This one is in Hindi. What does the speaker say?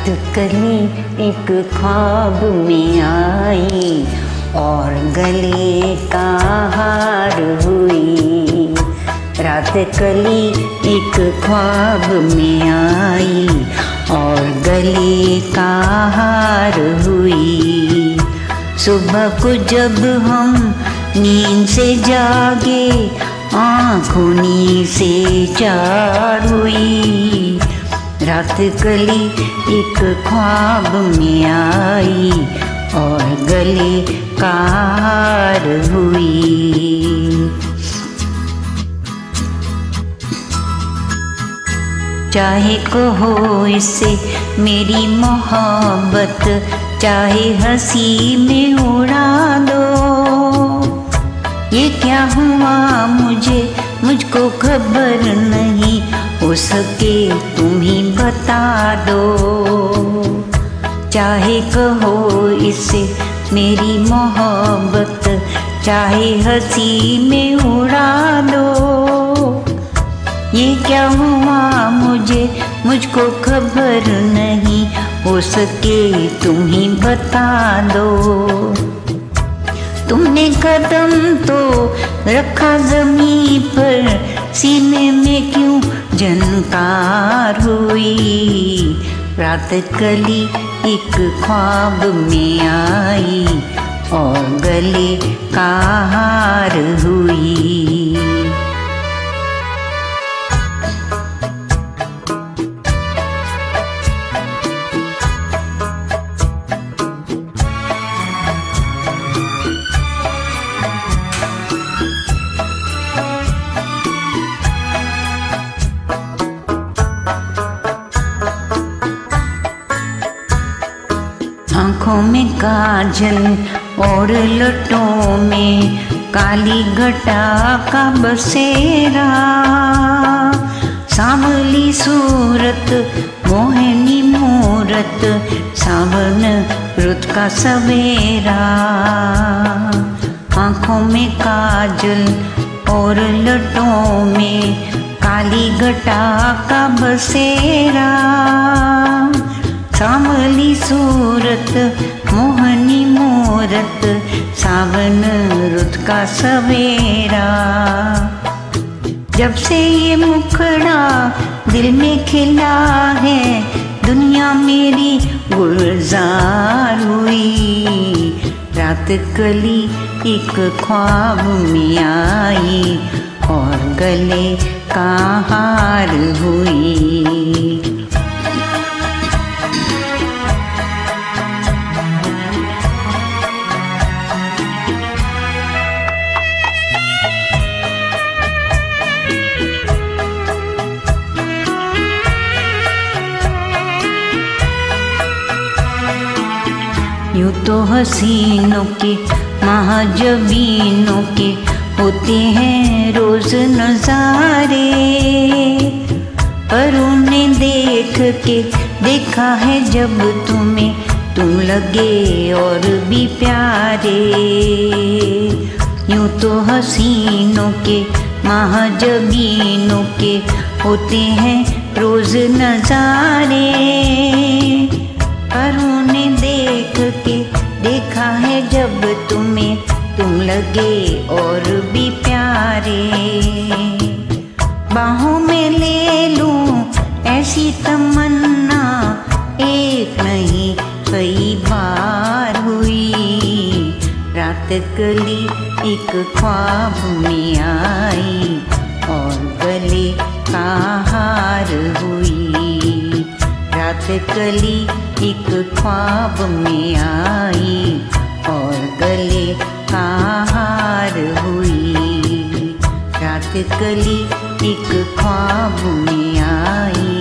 कली एक ख्वाब में आई और गले का हार हुई। रात कली एक ख्वाब में आई और गले का हार हुई। सुबह को जब हम नींद से जागे आँखों नींद से चार हुई। रात कली एक ख्वाब में आई और गले का हार हुई। चाहे कहो इससे मेरी मोहब्बत, चाहे हंसी में उड़ा दो। ये क्या हुआ मुझको खबर नहीं, हो सके तुम ही बता दो। चाहे कहो इससे मेरी मोहब्बत, चाहे हंसी में उड़ा दो। ये क्या हुआ मुझको खबर नहीं, हो सके तुम ही बता दो। तुमने कदम तो रखा ज़मीं पर, सीने में क्यों झनकार हुई। रात कली एक ख्वाब में आई और गले का हार हुई। आँखों में काजल और लटों में काली घटा का बसेरा। सांवली सूरत मोहिनी मूरत, सावन रुत का सवेरा। आँखों में काजल और लटों में काली घटा का बसेरा। सांवली सूरत मोहनी मूरत, सावन रुत का सवेरा। जब से ये मुखड़ा दिल में खिला है, दुनिया मेरी गुलजार हुई। रात कली एक ख्वाब में आई और गले का हार हुई। यूँ तो हसीनों के महाजबीनों के होते हैं रोज नजारे, पर उन्हें देख के देखा है जब तुम्हें, तुम लगे और भी प्यारे। यूँ तो हसीनों के महाजबीनों के होते हैं रोज नजारे, पर उन्हें देख के देखा है जब तुम्हें, तुम लगे और भी प्यारे। बाहों में ले लूं ऐसी तमन्ना, एक नहीं कई बार हुई। रात कली एक ख्वाब में आई और गले का हार हुई। रात कली एक ख्वाब में आई और गले का हार हुई। रात कली एक ख्वाब में आई